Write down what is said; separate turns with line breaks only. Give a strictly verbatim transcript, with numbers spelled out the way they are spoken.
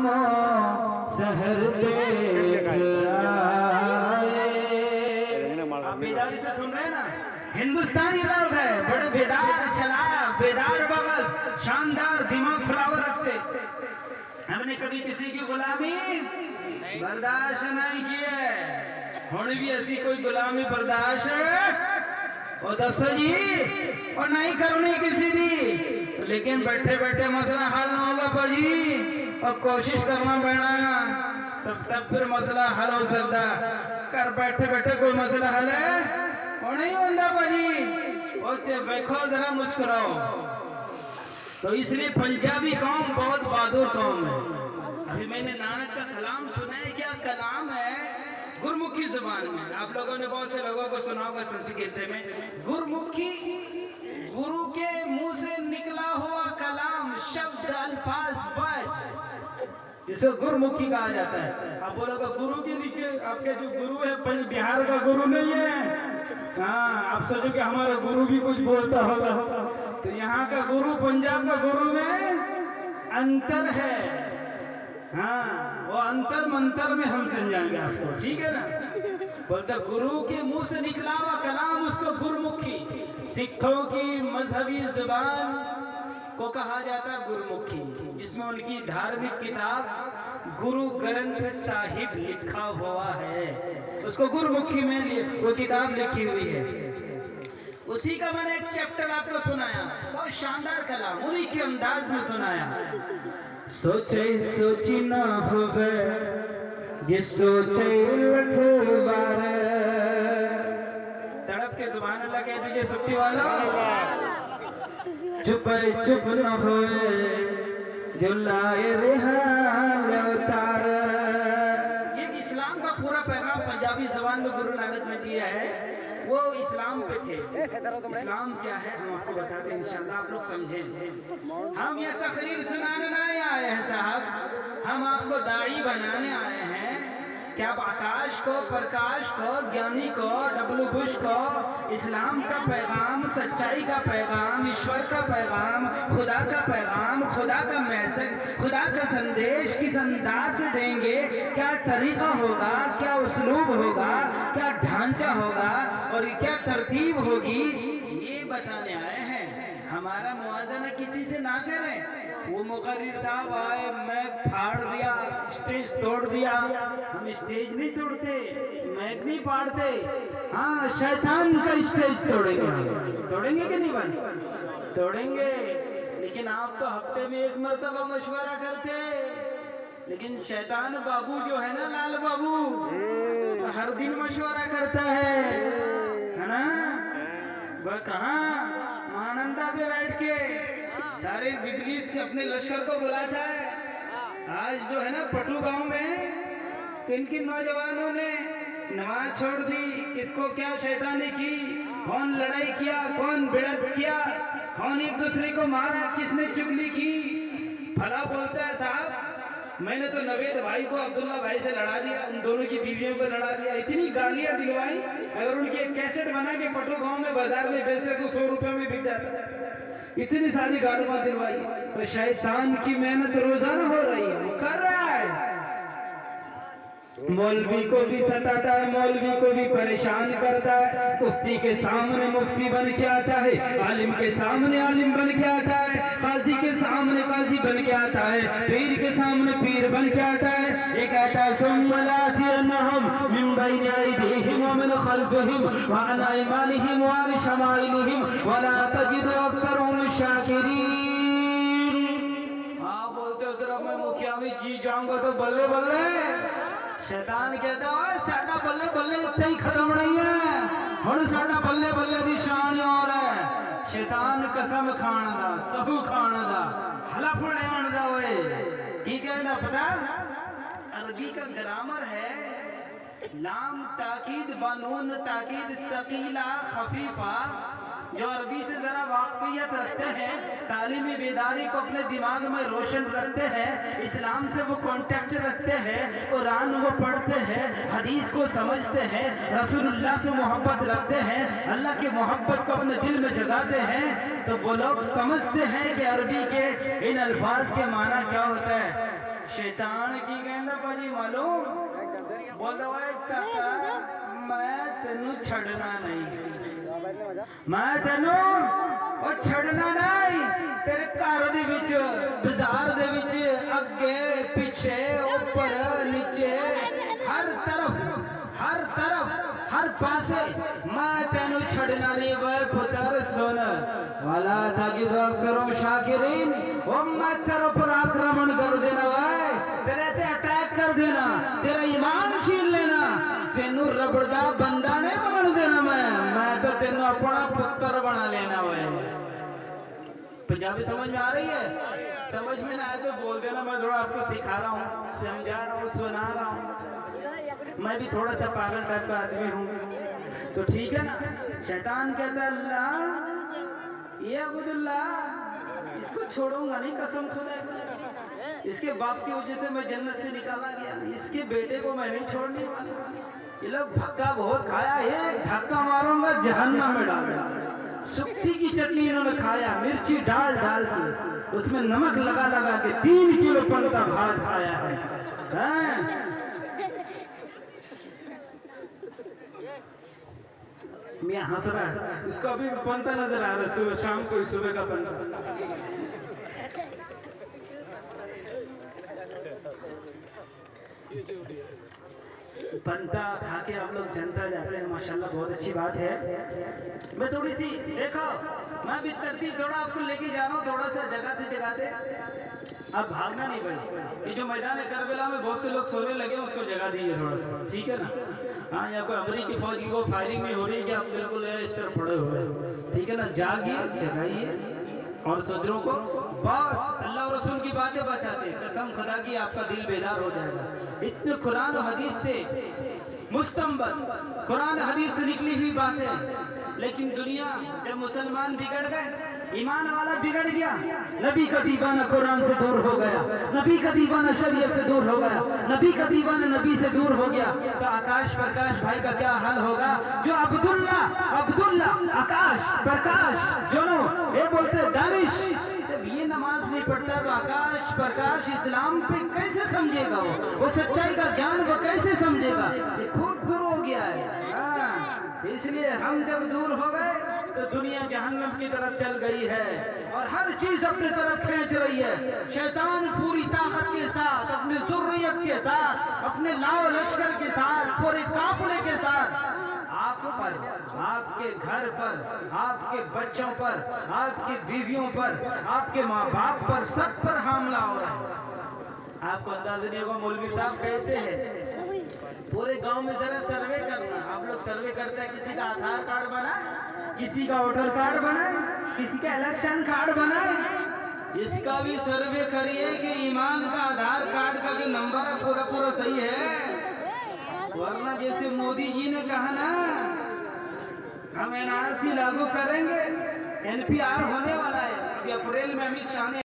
शामो शहर पे आप बेदारी से सुन रहे हैं ना। हिंदुस्तानी लोग है, बड़े बेदार चलाया, बेदार बगल, शानदार दिमाग खुलावा रखते। हमने कभी किसी की गुलामी बर्दाश्त नहीं की है, हुण भी ऐसी कोई गुलामी बर्दाश्त और दसो जी और नहीं करनी किसी दी। लेकिन बैठे बैठे मसला हल ना होगा भाजी, और कोशिश करना पड़ना तब तब फिर मसला हल हो सकता। कर बैठे बैठे कोई मसला हल है और नहीं होता भाजी। और देखो जरा मुस्कुराओ। तो इसलिए पंजाबी कौम बहुत बहादुर कौम है। अभी मैंने नानक का कलाम सुना है, क्या कलाम है, गुरमुखी जुबान में। आप लोगों ने बहुत से लोगों को सुना होगा संस्कृत में। गुरमुखी गुरु के मुंह से निकला हुआ कलाम, शब्द अल्फाज बज, इसको गुरमुखी कहा जाता है। आप बोलोगे गुरु के लिखे, आपके जो गुरु है बिहार का गुरु नहीं है। हाँ, आप सोचो कि हमारा गुरु भी कुछ बोलता होगा, तो यहाँ का गुरु पंजाब का गुरु में अंतर है। हाँ, वो अंतर मंतर में हम समझाएंगे आपको, ठीक है ना। बोलते गुरु के मुंह से निकला हुआ कलाम, उसको गुरमुखी। सिखों की मजहबी जुबान को कहा जाता है गुरमुखी, जिसमें उनकी धार्मिक किताब गुरु ग्रंथ साहिब लिखा हुआ है, उसको गुरमुखी में वो किताब लिखी हुई है। उसी का मैंने एक चैप्टर आपको सुनाया, बहुत शानदार कलाम, उन्हीं के अंदाज में सुनाया। सोचे सोची ना होवे ये सोचे लख बार, तड़प के सुभान अल्लाह कह दीजिए सुट्टी वाला। चुप चुप न होए जो लाए रिहाल उतार। ये इस्लाम का पूरा पैगाम पंजाबी जबान में गुरु नानक ने दिया है। वो इस्लाम पे थे। इस्लाम क्या है हम आपको बताते हैं, इंशाल्लाह आप लोग समझें। हम ये तकरीर सुनाने नहीं आए हैं साहब, हम आपको दाई बनाने आए हैं कि आप आकाश को, प्रकाश को, ज्ञानी को, डब्लू बुश को इस्लाम का पैगाम, सच्चाई का पैगाम, ईश्वर का पैगाम, खुदा का पैगाम, खुदा का मैसेज, खुदा का संदेश किस अंदाज से देंगे, क्या तरीका होगा, क्या उसलूब होगा, क्या ढांचा होगा और क्या तरतीब होगी, ये बताने आए हैं। हमारा मुआवजा किसी से ना करें। वो मुकर्रिर साहब आए, मैक फाड़ दिया, स्टेज तोड़ दिया। हम स्टेज नहीं तोड़ते, मैक नहीं फाड़ते। हाँ, शैतान का स्टेज तोड़ेंगे। तोड़ेंगे कि नहीं भाई? तोड़ेंगे। लेकिन आप तो हफ्ते में एक मरतबा मशवरा करते, लेकिन शैतान बाबू जो है ना, लाल बाबू, तो हर दिन मशवरा करता है, है ना। वह कहाँ महानंदा पे बैठ के सारे बिजली से अपने लश्कर को बुलाता है। आज जो है ना पटू गांव में किन किन नौजवानों ने नमाज छोड़ दी, किसको क्या शैतानी की, कौन लड़ाई किया, कौन भिड़ंत किया, कौन एक दूसरे को मारा, किसने चुगली की। भला बोलता है साहब, मैंने तो नवेद भाई को अब्दुल्ला भाई से लड़ा दिया, उन दोनों की बीवियों को लड़ा दिया, इतनी गालियां दिलवाई। अगर उनकी एक कैसेट बना के पटू गांव में बाजार में बेचते तो सौ रुपए में बिक जाता। इतनी सारी गालियां दिलवाई। तो शैतान की मेहनत रोजाना हो रही है, वो कर रहा है। मौलवी को भी सताता है, मौलवी को भी परेशान करता है। मुफ्ती के सामने मुफ्ती बन के आता है, आलिम के सामने आलिम बन के आता है, काजी के सामने काजी बन के आता है, पीर के सामने पीर बन के आता है। एक कहता है सुम्मलातियन्नहुम मिन बैनि अयदीहिम व मिन खल्फिहिम व अन अयमानिहिम व अन शमाइलिहिम व ला तजिदु अक्सरहुम शाकिरीन। आप बोलते हो सर मैं मुखिया में जी जाऊंगा तो बल्ले बल्ले। शैतान कहता है साडा बल्ले बल्ले इतना ही खत्म नहीं है, हुण साडा बल्ले बल्ले दी शान और है। शैतान कसम खाण दा, सहू खाण दा, हलफ लेण दा। ओए की कहना पता? अरबी का ग्रामर है लाम ताकीद बनून ताकीद सकीला खफीफा। जो अरबी से जरा वाकफियत रखते हैं, तालीमी बेदारी को अपने दिमाग में रोशन रखते हैं, इस्लाम से वो कांटेक्ट रखते हैं, कुरान वो पढ़ते हैं, हदीस को समझते हैं, रसूलुल्लाह से मोहब्बत रखते हैं, अल्लाह की मोहब्बत को अपने दिल में जगाते हैं, तो वो लोग समझते हैं कि अरबी के इन अल्फाज के माना क्या होता है। शैतान की कहना पाजी मालूम बोल रहा है काका मैं तेनू छड़ना नहीं, मैं तेनू वो छड़ना नहीं। तेरे घर दे विच बाजार दे विच अगे पीछे ऊपर नीचे हर तरफ हर तरफ हर पासे मैं तेनू छड़ना नहीं। वह पुत्र सुन वाला था कि दोस्तों शाकिरीन वो मैं तेरे पर आक्रमण कर देना, वह तेरे ते अटैक कर देना, तेरा ईमान छीन लेना, तेनू रबड़दा बंदा नहीं बन देना। मैं मैं तो तेनू अपना पुत्र बना लेना। वह पंजाबी समझ में आ रही है? समझ में ना आए तो बोल देना, मैं थोड़ा आपको सिखा रहा हूँ, समझा रहा हूँ, सुना रहा हूँ। मैं भी थोड़ा सा पागल टाइप का आदमी हूँ तो ठीक है ना। शैतान कहता है अल्लाह ये अब्दुल्ला इसको छोड़ूंगा नहीं, कसम खुदा, इसके बाप की वजह से मैं जन्नत से निकाला गया, इसके बेटे को मैं नहीं छोड़ने वाला। ये लोग धक्का बहुत खाया है, धक्का मारूंगा जहन्नम में डालूंगा। सुक्ति की चटनी इन्होंने खाया, मिर्ची डाल डाल के उसमें नमक लगा लगा के तीन किलो पंता भात खाया है, है? मैं हंस रहा है, इसको अभी पंता नजर आ रहा है, सुबह शाम को सुबह का पंता। पंता खा के आप लोग जनता जाते हैं, माशाल्लाह बहुत अच्छी बात है। मैं थोड़ी सी देखो, मैं भी तरतीब थोड़ा आपको लेके जा रहा हूँ, थोड़ा सा जगाते जगाते। अब भागना नहीं भाई, ये जो मैदान है करबला में बहुत से लोग सोने लगे, उसको जगा दीजिए थोड़ा सा, ठीक है ना। हाँ, यहाँ कोई अमरीकी फौज की वो फायरिंग नहीं हो रही कि आप बिल्कुल इस तरह पड़े हुए, ठीक है ना। जागिए, जगाइए और सदरों को बहुत अल्लाह और रसूल की बातें बताते, कसम खुदा की आपका दिल बेदार हो जाएगा। इतने कुरान और हदीस से मुस्तंबत, कुरान हदीस से निकली हुई बातें। लेकिन दुनिया जब मुसलमान बिगड़ गए, ईमान वाला बिगड़ गया, नबी का दीवाना कुरान से दूर हो गया, नबी का दीवाना शरीयत से दूर हो गया, नबी का दीवाना नबी से दूर हो गया, तो आकाश प्रकाश भाई का क्या हाल होगा? जो अब्दुल्ला अब्दुल्ला आकाश प्रकाश दोनों ये बोलते दानिश, जब ये नमाज नहीं पढ़ता तो आकाश प्रकाश इस्लाम पे कैसे समझेगा? वो वो सच्चाई का ज्ञान वो कैसे समझेगा? ये खुद दूर हो गया है। हाँ, इसलिए हम जब दूर हो गए तो दुनिया जहन्नम की तरफ चल गई है और हर चीज अपनी तरफ खींच रही है। शैतान पूरी ताकत के साथ, अपनी जुर्रियत के साथ, अपने लाओ लश्कर के साथ, पूरे काफिले के साथ आप पर, आपके घर पर, आपके बच्चों पर, आपकी बीवियों पर, आपके माँ बाप पर, सब पर हमला हो रहा है। आपको अंदाजा नहीं होगा मौलवी साहब कैसे है। पूरे गांव में जरा सर्वे करना, आप लोग सर्वे करते हैं, किसी का आधार कार्ड बना, किसी का वोटर कार्ड बना, किसी का इलेक्शन कार्ड बना, इसका भी सर्वे करिए कि ईमान का आधार कार्ड का जो नंबर है पूरा पूरा सही है। वरना जैसे मोदी जी ने कहा ना हम एनआरसी लागू करेंगे, एनपीआर होने वाला है, अभी अप्रैल में अमित शाह ने